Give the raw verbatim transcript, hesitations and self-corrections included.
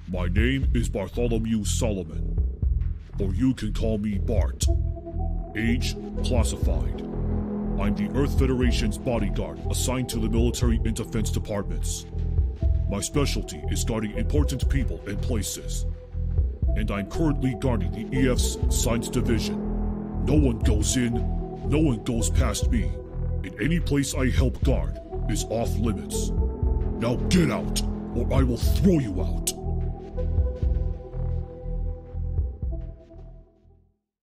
My name is Bartholomew Solomon, or you can call me Bart. Age classified. I'm the Earth Federation's bodyguard assigned to the military and defense departments. My specialty is guarding important people and places, and I'm currently guarding the E F's Science Division. No one goes in, no one goes past me, and any place I help guard is off limits. Now get out, or I will throw you out.